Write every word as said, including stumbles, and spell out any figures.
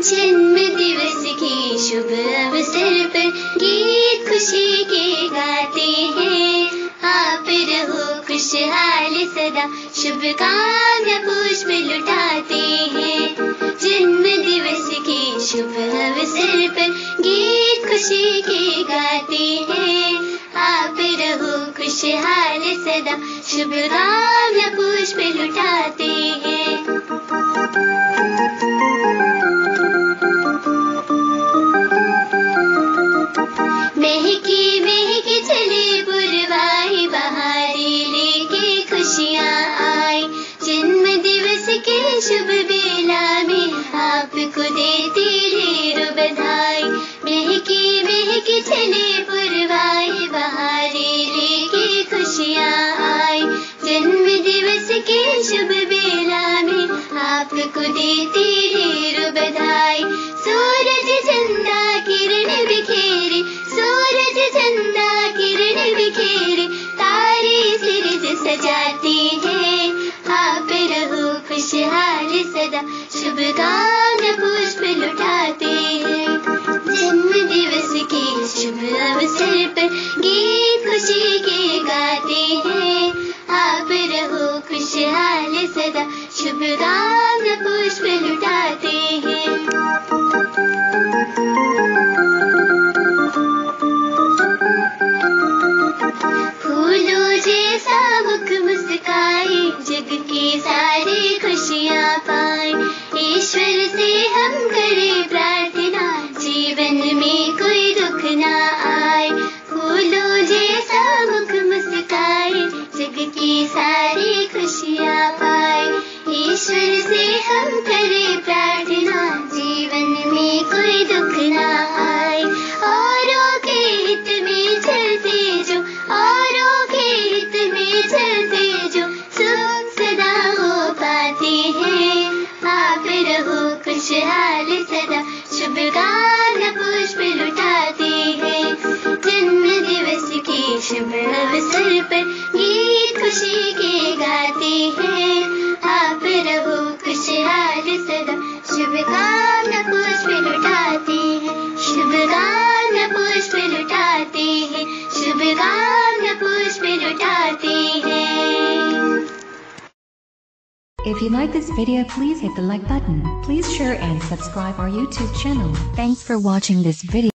जन्म दिवस के शुभ अवसर पर गीत खुशी के गाते हैं। आप रहो खुशहाल सदा, शुभकामना पुष्प लुटाते हैं। जन्म दिवस के शुभ अवसर पर गीत खुशी के गाते हैं। आप रहो खुशहाल सदा, शुभकामना पुष्प लुटाते हैं। महकी महकी चले पुरवाई बहारी लेके खुशियाँ आई। जन्म दिवस के शुभ बेला में आपको देती ढेरों बधाई। महकी महकी चले पुरवाई बहारी लेके खुशियाँ आई। जन्म दिवस के शुभ बेला में आपको देती ढेरों बधाई। सूरज चंदा किरण बिखेरे, सूरज चंदा किरण बिखेरे, तारे सिरज सजाते हैं। आप रहो खुशहाल सदा, शुभकामना पुष्प लुटाते हैं। जन्म दिवस के शुभ अवसर पर गीत खुशी के गाते हैं। आप रहो खुशहाल सदा, शुभकामना पुष्प लुटाते हैं। फूलों जैसा मुख मुस्काए, जग की सारी खुशियाँ पाए। ईश्वर से हम करें प्रार्थना, जीवन में कोई दुख ना आए। फूलों जैसा मुख मुस्काए, जग की सारी खुशियाँ पाए। ईश्वर से हम करें प्रार्थना, जीवन में कोई दुख ना आए। औरों के हित में चलते जो, औरों के हित में चलते जो, सुख सदा हो पाते हैं। आप रहो खुशहाल सदा, शुभकामना पुष्प लुटाते हैं। जन्म दिवस के शुभ अवसर पर गीत खुशी के गाते हैं। आप रहो खुशहाल सदा, शुभकामना पुष्प लुटाते हैं। शुभकामना पुष्प लुटाते हैं, शुभकामना पुष्प लुटाते हैं। If you like this video, please hit the like button. Please share and subscribe our YouTube channel. Thanks for watching this video.